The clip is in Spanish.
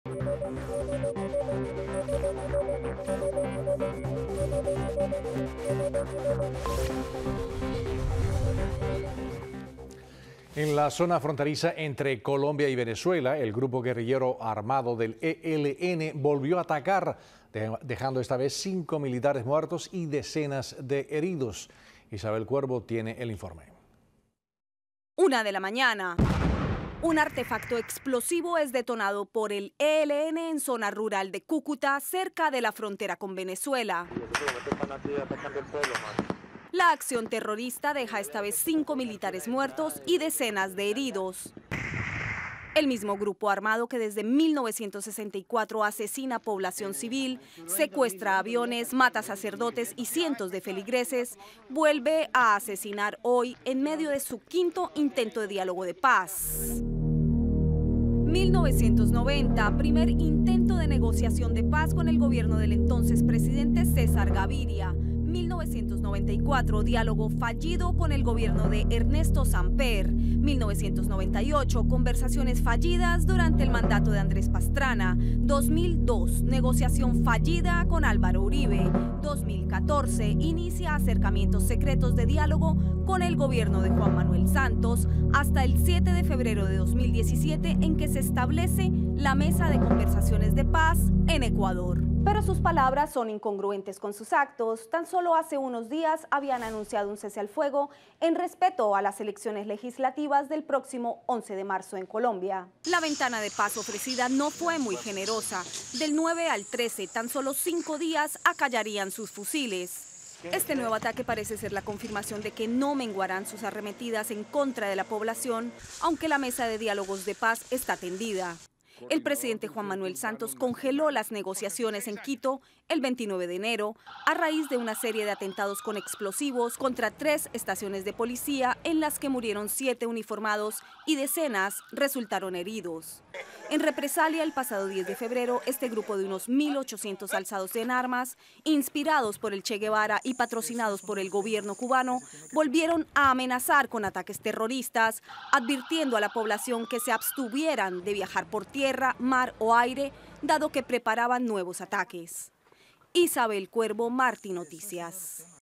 En la zona fronteriza entre Colombia y Venezuela, el grupo guerrillero armado del ELN volvió a atacar, dejando esta vez 5 militares muertos y decenas de heridos. Isabel Cuervo tiene el informe. 1 de la mañana. Un artefacto explosivo es detonado por el ELN en zona rural de Cúcuta, cerca de la frontera con Venezuela. La acción terrorista deja esta vez 5 militares muertos y decenas de heridos. El mismo grupo armado que desde 1964 asesina población civil, secuestra aviones, mata sacerdotes y cientos de feligreses, vuelve a asesinar hoy en medio de su 5º intento de diálogo de paz. 1990, primer intento de negociación de paz con el gobierno del entonces presidente César Gaviria. 1994, diálogo fallido con el gobierno de Ernesto Samper. 1998, conversaciones fallidas durante el mandato de Andrés Pastrana. 2002, negociación fallida con Álvaro Uribe. 2014, inicia acercamientos secretos de diálogo con el gobierno de Juan Manuel Santos, hasta el 7 de febrero de 2017, en que se establece la mesa de conversaciones de paz en Ecuador. Pero sus palabras son incongruentes con sus actos. Tan solo hace unos días habían anunciado un cese al fuego en respeto a las elecciones legislativas del próximo 11 de marzo en Colombia. La ventana de paz ofrecida no fue muy generosa. Del 9 al 13, tan solo 5 días acallarían sus fusiles. Este nuevo ataque parece ser la confirmación de que no menguarán sus arremetidas en contra de la población, aunque la mesa de diálogos de paz está tendida. El presidente Juan Manuel Santos congeló las negociaciones en Quito el 29 de enero a raíz de una serie de atentados con explosivos contra 3 estaciones de policía en las que murieron 7 uniformados y decenas resultaron heridos. En represalia, el pasado 10 de febrero, este grupo de unos 1.800 alzados en armas, inspirados por el Che Guevara y patrocinados por el gobierno cubano, volvieron a amenazar con ataques terroristas, advirtiendo a la población que se abstuvieran de viajar por tierra, mar o aire, dado que preparaban nuevos ataques. Isabel Cuervo, Martí Noticias.